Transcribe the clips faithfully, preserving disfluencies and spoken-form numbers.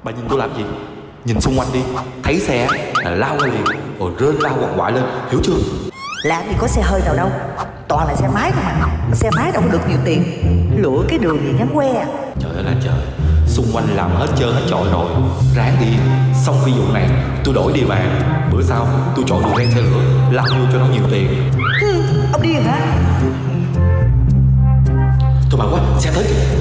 Bà nhìn tôi làm gì? Nhìn xung quanh đi, thấy xe là lao ra liền, rồi rên lao quằn quại lên, hiểu chưa? Làm gì có xe hơi nào đâu, toàn là xe máy không mà. Xe máy đâu có được nhiều tiền, lựa cái đường gì nhắm que à. Trời ơi là trời, xung quanh làm hết trơn hết trọi rồi. Ráng đi, xong phi vụ này tôi đổi địa bàn. Bữa sau tôi chọn đường ven xe lửa, lao vô cho nó nhiều tiền. Ừ, ông điên hả? Thôi bà quá, xe tới kìa.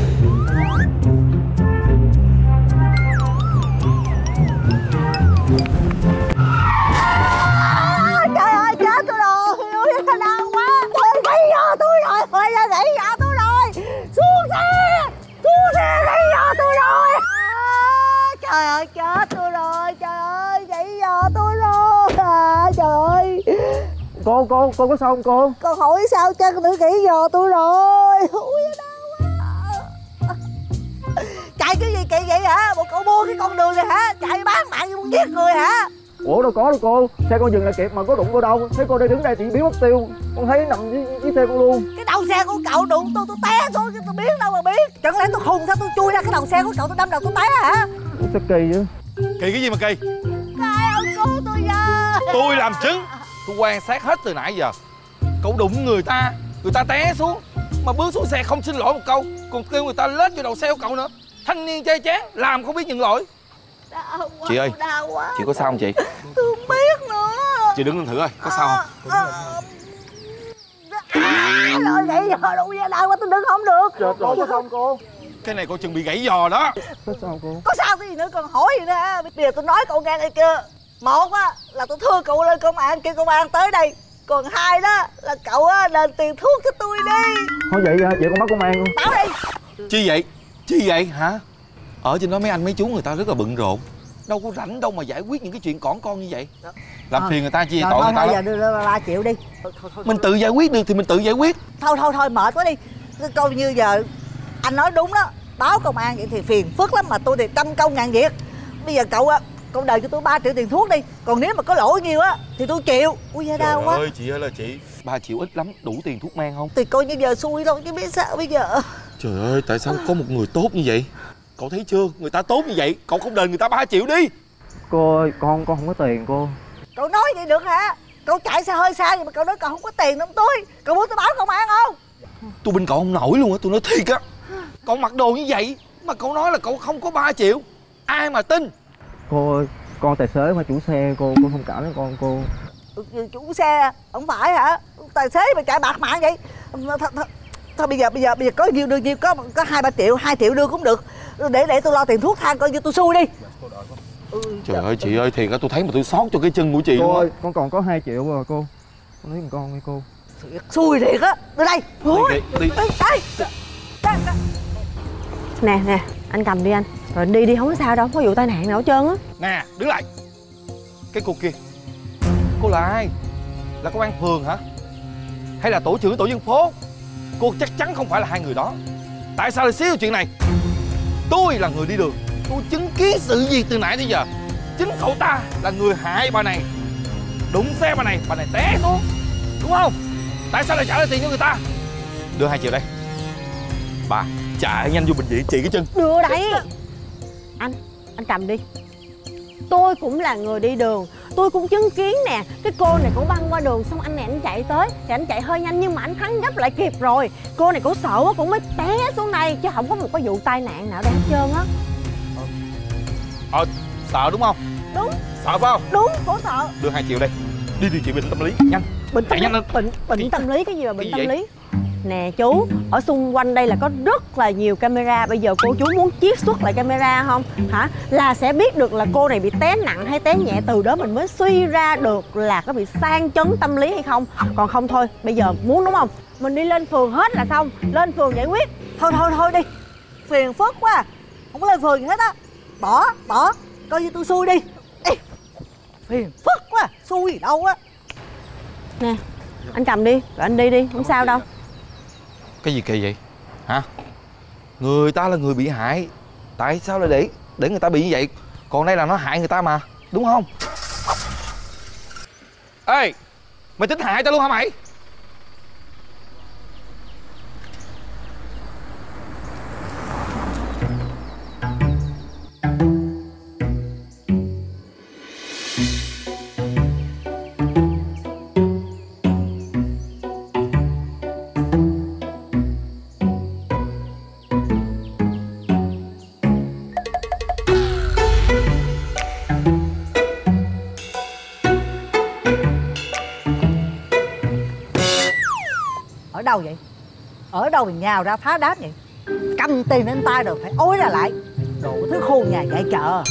Trời ơi chết tôi rồi, ui nó đau quá. Thôi gãy giò tôi rồi, thôi ra gãy giò tôi rồi. Xuống xe, xuống xe gãy giò tôi rồi. À, trời ơi chết tôi rồi, trời ơi gãy giò tôi rồi. À, trời ơi. Cô, cô, cô có sao không cô? Con hỏi sao chân tự gãy giò tôi rồi. Ui nó đau quá. Chạy cái gì kỳ vậy hả? Bộ cậu mua cái con đường này hả? Chạy bán mạng như muốn giết người hả? Ủa đâu có đâu cô, xe con dừng lại kịp mà có đụng cô đâu. Thấy cô đây đứng đây thì biến mất tiêu, con thấy nằm dưới, dưới xe con luôn. Cái đầu xe của cậu đụng tôi, tôi té xuống, tôi biết đâu mà biết. Chẳng lẽ tôi khùng sao tôi chui ra cái đầu xe của cậu, tôi đâm đầu tôi té hả? Ủa, sao kỳ vậy? Kỳ cái gì mà kỳ? Cái ơn cứu tôi ra. Tôi làm chứng, tôi quan sát hết từ nãy giờ. Cậu đụng người ta, người ta té xuống mà bước xuống xe không xin lỗi một câu, còn kêu người ta lết vô đầu xe của cậu nữa. Thanh niên chai chán, làm không biết nhận lỗi. Đau quá, Chị ơi, đau quá. chị có sao không chị? Tôi không biết nữa. Chị đứng lên thử coi, có sao không? À, à, rồi gãy giò đụng ra đau quá, tôi đứng không được. Trời, cô có sao không cô? Cái này cô chừng bị gãy giò đó. Có sao không cô? Có sao cái gì nữa, còn hỏi gì nữa hả? Bây giờ tôi nói cậu nghe đây kia. Một á là tôi thưa cậu lên công an, kêu công an tới đây. Còn hai đó là cậu á đền tiền thuốc cho tôi đi. Thôi vậy vậy con bắt công an luôn. Báo đi. Chi vậy? Chi vậy hả? Ở trên đó mấy anh mấy chú người ta rất là bận rộn, đâu có rảnh đâu mà giải quyết những cái chuyện cỏn con như vậy. Làm phiền người ta chi vậy, tội người ta thôi, lắm. giờ đưa ba triệu đi. Thôi, thôi, thôi, Mình tự giải quyết được thì mình tự giải quyết. thôi thôi thôi mệt quá đi. Coi như giờ anh nói đúng đó, báo công an vậy thì phiền phức lắm, mà tôi thì trăm công ngàn việc. Bây giờ cậu á, cậu đợi cho tôi ba triệu tiền thuốc đi, còn nếu mà có lỗi nhiều á thì tôi chịu. Ui da đau quá. Trời ơi chị ơi là chị, ba triệu ít lắm, đủ tiền thuốc men không? Thì coi như giờ xui đâu chứ biết sao bây giờ. Trời ơi, tại sao có một người tốt như vậy? Cậu thấy chưa, người ta tốt như vậy, cậu không đền người ta ba triệu đi. Cô ơi, con con không có tiền cô. Cậu nói vậy được hả? Cậu chạy xe hơi xa vậy mà cậu nói cậu không có tiền đâu tôi. Cậu muốn tôi báo công an không? Tôi bên cậu không nổi luôn á, tôi nói thiệt á. Cậu mặc đồ như vậy mà cậu nói là cậu không có ba triệu, ai mà tin? Cô ơi, con tài xế mà chủ xe cô, cô thông cảm với con cô. Chủ xe không phải hả? Tài xế mà chạy bạc mạng vậy. Thôi, thôi, thôi bây giờ bây giờ bây giờ có nhiêu đưa nhiêu, có có hai ba triệu, hai triệu đưa cũng được. Để để tôi lo tiền thuốc thang coi như tôi xui đi. Ừ, Trời ơi chị ơi, thiệt á, tôi thấy mà tôi xót cho cái chân của chị Cô luôn á. ơi, con còn có hai triệu rồi cô. Con lấy con đi cô. thiệt xui thiệt á. Đưa đây. Đi, đi, đi. Đây. Đây. Nè nè, anh cầm đi anh. Rồi anh đi đi, không có sao đâu, không có vụ tai nạn nào hết trơn á. Nè, đứng lại. Cái cô kia, cô là ai? Là công an phường hả? Hay là tổ trưởng tổ dân phố? Cô chắc chắn không phải là hai người đó. Tại sao lại xíu chuyện này? Tôi là người đi đường, tôi chứng kiến sự việc từ nãy tới giờ. Chính cậu ta là người hại bà này, đụng xe bà này, bà này té xuống, đúng không? Tại sao lại trả lại tiền cho người ta? Đưa hai triệu đây. Bà chạy nhanh vô bệnh viện trị cái chân. Đưa đây. Anh, anh cầm đi. Tôi cũng là người đi đường, tôi cũng chứng kiến nè. Cái cô này cổ băng qua đường, xong anh này anh chạy tới thì anh chạy hơi nhanh nhưng mà anh thắng gấp lại kịp rồi. Cô này cổ sợ quá, cổ mới té xuống đây, chứ không có một cái vụ tai nạn nào đây hết trơn á. Ờ, sợ đúng không? Đúng. Sợ phải không? Đúng, cổ sợ. Đưa hai triệu đây, đi điều trị bệnh tâm lý, nhanh. Bệnh Chạy nhanh lên. bệnh bệnh tâm lý cái gì mà bệnh Cái tâm gì vậy? lý? Nè chú, ở xung quanh đây là có rất là nhiều camera. Bây giờ cô chú muốn chiết xuất lại camera không? Hả? Là sẽ biết được là cô này bị té nặng hay té nhẹ. Từ đó mình mới suy ra được là có bị sang chấn tâm lý hay không. Còn không thôi, bây giờ muốn đúng không? Mình đi lên phường hết là xong. Lên phường giải quyết. Thôi thôi thôi đi. Phiền phức quá. Không có lên phường gì hết á. Bỏ, bỏ. Coi như tôi xui đi. Ê, phiền phức quá. Xui gì đâu á. Nè, anh cầm đi, rồi anh đi đi, không sao đâu. Cái gì kỳ vậy? Hả? Người ta là người bị hại, tại sao lại để để người ta bị như vậy? Còn đây là nó hại người ta mà, đúng không? Ê, mày tính hại tao luôn hả mày? đâu vậy? Ở đâu mà nhào ra phá đám vậy? Cầm tiền lên tay rồi phải ối ra lại. Đồ thứ khôn nhà chạy chợ.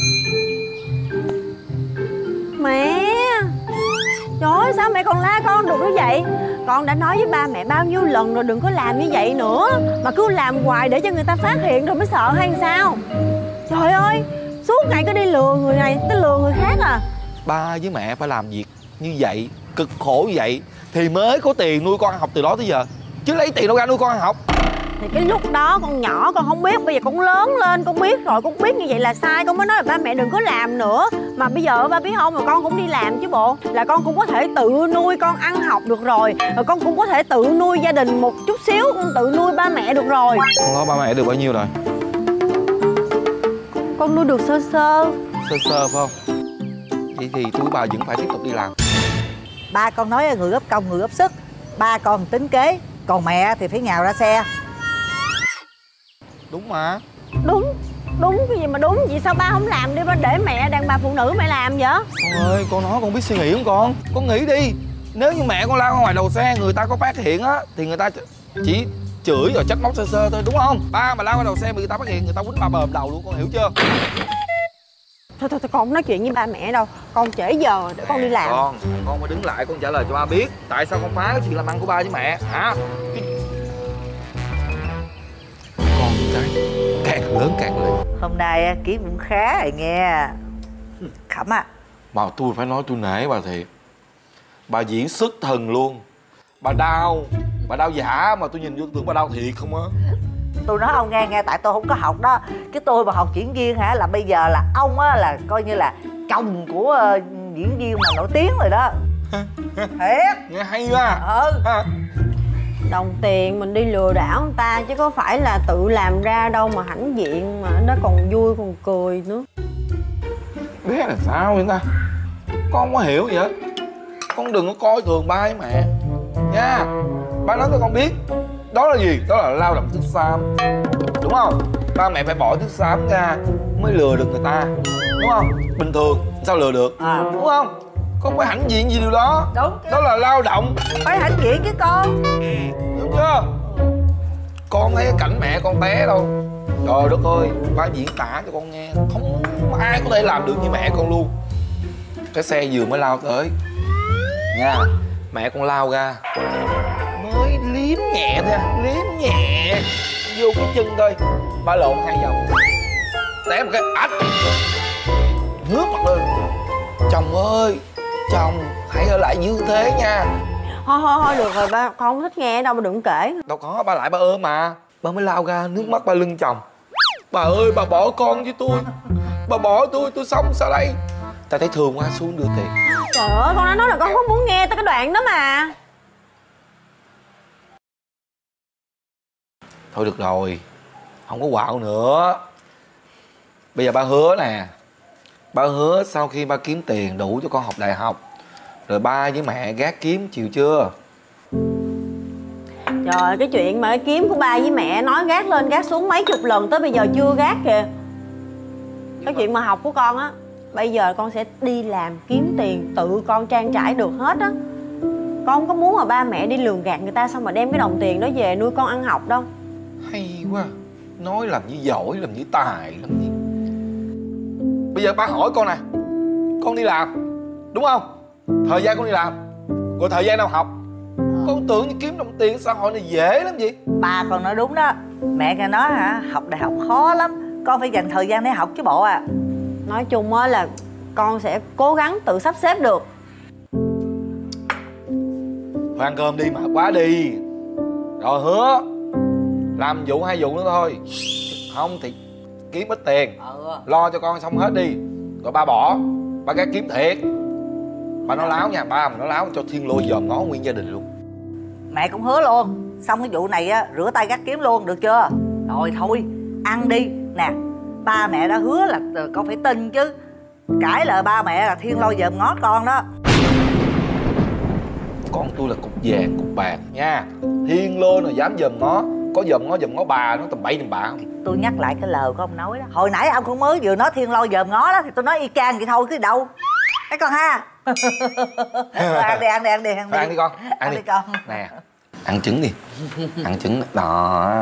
Mẹ, trời ơi, sao mẹ còn la con được như vậy? Con đã nói với ba mẹ bao nhiêu lần rồi đừng có làm như vậy nữa. Mà cứ làm hoài để cho người ta phát hiện rồi mới sợ hay sao? Trời ơi, suốt ngày cứ đi lừa người này tới lừa người khác à. Ba với mẹ phải làm việc như vậy, cực khổ như vậy thì mới có tiền nuôi con ăn học từ đó tới giờ. Chứ lấy tiền đâu ra nuôi con ăn học. Thì cái lúc đó con nhỏ con không biết, bây giờ con lớn lên con biết rồi, con biết như vậy là sai, con mới nói là ba mẹ đừng có làm nữa. Mà bây giờ ba biết không, mà con cũng đi làm chứ bộ, là con cũng có thể tự nuôi con ăn học được rồi, rồi con cũng có thể tự nuôi gia đình một chút xíu, con tự nuôi ba mẹ được rồi. Con lo ba mẹ được bao nhiêu rồi? Con nuôi được sơ sơ. Sơ sơ phải không? Vậy thì tôi bà vẫn phải tiếp tục đi làm. Ba con nói người góp công người góp sức. Ba con tính kế, còn mẹ thì phải nhào ra xe. Đúng mà. Đúng, đúng cái gì mà đúng, vậy sao ba không làm đi, ba để mẹ đàn bà phụ nữ mẹ làm vậy? Con ơi, con nói con biết suy nghĩ không con? Con nghĩ đi, nếu như mẹ con lao ra ngoài đầu xe người ta có phát hiện á thì người ta chỉ chửi rồi trách móc sơ sơ thôi, đúng không? Ba mà lao ra đầu xe bị người ta phát hiện, người ta quýnh ba bờm đầu luôn, con hiểu chưa? Thôi thôi, thôi con không nói chuyện với ba mẹ đâu, con trễ giờ để con đi làm. Con, con phải đứng lại con trả lời cho ba biết tại sao con phá cái chuyện làm ăn của ba với mẹ hả? Con cái càng lớn càng lì. Hôm nay kiếm cũng khá rồi nghe. Khẩm à. Mà tôi phải nói tôi nể bà thiệt. Bà diễn xuất thần luôn. Bà đau, bà đau giả mà tôi nhìn vô tưởng bà đau thiệt không á. Tôi nói ông nghe nghe, tại tôi không có học đó. Cái tôi mà học diễn viên hả, là bây giờ là ông á là coi như là chồng của uh, diễn viên mà nổi tiếng rồi đó. Thiệt. Nghe hay quá. Ừ. Ha. Đồng tiền mình đi lừa đảo người ta chứ có phải là tự làm ra đâu mà hãnh diện, mà nó còn vui còn cười nữa. Bé là sao vậy ta? Con không có hiểu gì hết. Con đừng có coi thường ba với mẹ nha. Ba nói cho con biết đó là gì? Đó là lao động thứ xám, đúng không? Ba mẹ phải bỏ thứ xám ra mới lừa được người ta, đúng không? Bình thường sao lừa được, À. đúng không? Con phải hãnh diện gì điều đó. Đúng. Đó là lao động. Phải hãnh diện chứ con. Đúng chưa? Con thấy cái cảnh mẹ con té đâu. Trời đất ơi, ba diễn tả cho con nghe. Không ai có thể làm được như mẹ con luôn. Cái xe vừa mới lao tới nha, mẹ con lao ra mới liếm nhẹ thôi, liếm nhẹ vô cái chân thôi, ba lộn hai vòng, té một cái ách, ngước mặt lên. Chồng ơi, chồng hãy ở lại như thế nha. Thôi thôi thôi được rồi ba, con không thích nghe đâu, ba đừng kể. Đâu có, ba lại ba ôm mà. Ba mới lao ra, nước mắt ba lưng chồng. Bà ơi, bà bỏ con với tôi. Bà bỏ tôi, tôi sống sao đây? Ta thấy thương quá, xuống đưa tiền. Trời ơi, con đã nói là con không muốn nghe tới cái đoạn đó mà. Thôi được rồi, không có quạo nữa. Bây giờ ba hứa nè, ba hứa sau khi ba kiếm tiền đủ cho con học đại học, rồi ba với mẹ gác kiếm, chịu chưa? Trời, cái chuyện mà cái kiếm của ba với mẹ nói gác lên gác xuống mấy chục lần tới bây giờ chưa gác kìa. Cái chuyện mà học của con á, bây giờ con sẽ đi làm kiếm tiền tự con trang trải được hết á. Con không có muốn mà ba mẹ đi lường gạt người ta xong mà đem cái đồng tiền đó về nuôi con ăn học đâu. Hay quá, nói làm như giỏi, làm như tài, làm như... Bây giờ ba hỏi con nè, con đi làm, đúng không? Thời gian con đi làm, rồi thời gian nào học? Con tưởng như kiếm đồng tiền xã hội này dễ lắm vậy? Ba con nói đúng đó. Mẹ nghe nói hả, học đại học khó lắm, con phải dành thời gian để học chứ bộ à. Nói chung á là con sẽ cố gắng tự sắp xếp được. Thôi ăn cơm đi mà quá đi. Rồi hứa làm vụ hai vụ nữa thôi, không thì kiếm ít tiền, Ừ. lo cho con xong hết đi, rồi ba bỏ, ba gác kiếm thiệt. Ba nói láo nha, ba mà nói láo cho thiên lôi dòm ngó nguyên gia đình luôn. Mẹ cũng hứa luôn. Xong cái vụ này á, rửa tay gác kiếm luôn, được chưa? Rồi thôi, ăn đi. Nè, ba mẹ đã hứa là con phải tin chứ. Cãi lời ba mẹ là thiên lôi dòm ngó con đó. Con tôi là cục vàng cục bạc nha. Thiên lôi nào dám dòm ngó, có dòm ngó dòm ngó bà nó tầm bậy tầm bạ không? Tôi nhắc lại cái lời của ông nói đó. Hồi nãy ông cũng mới vừa nói thiên lôi dòm ngó đó, thì tôi nói y chang vậy thôi chứ đâu. Thấy con ha. Ăn đi, ăn đi, ăn đi, ăn đi. Thôi ăn đi con, ăn, Ăn đi. đi con. Nè, Ăn trứng đi. Ăn trứng đó.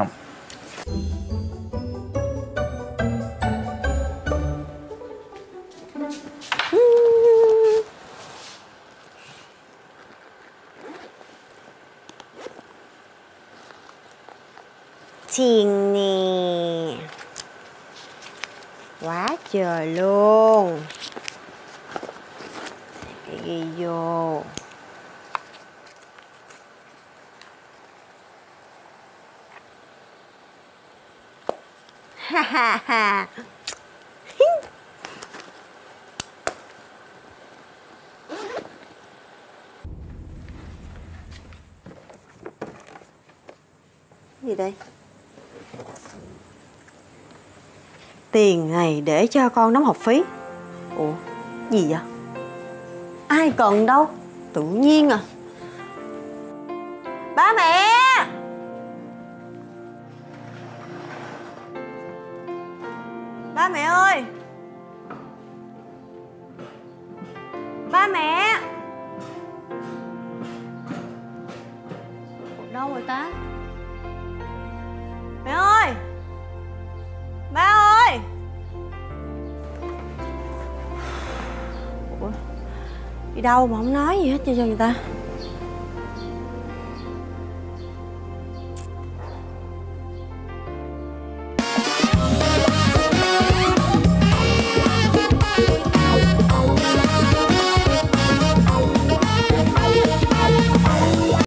Tiền nè. Quá trời luôn. Cái ghi vô. Ha ha ha. Gì đây? Tiền này để cho con đóng học phí. Ủa, gì vậy? Ai cần đâu, tự nhiên à. Ba mẹ! Ba mẹ ơi! Ba mẹ! Đâu rồi ta? Mẹ ơi! Ba ơi! Ủa? Đi đâu mà không nói gì hết cho người ta?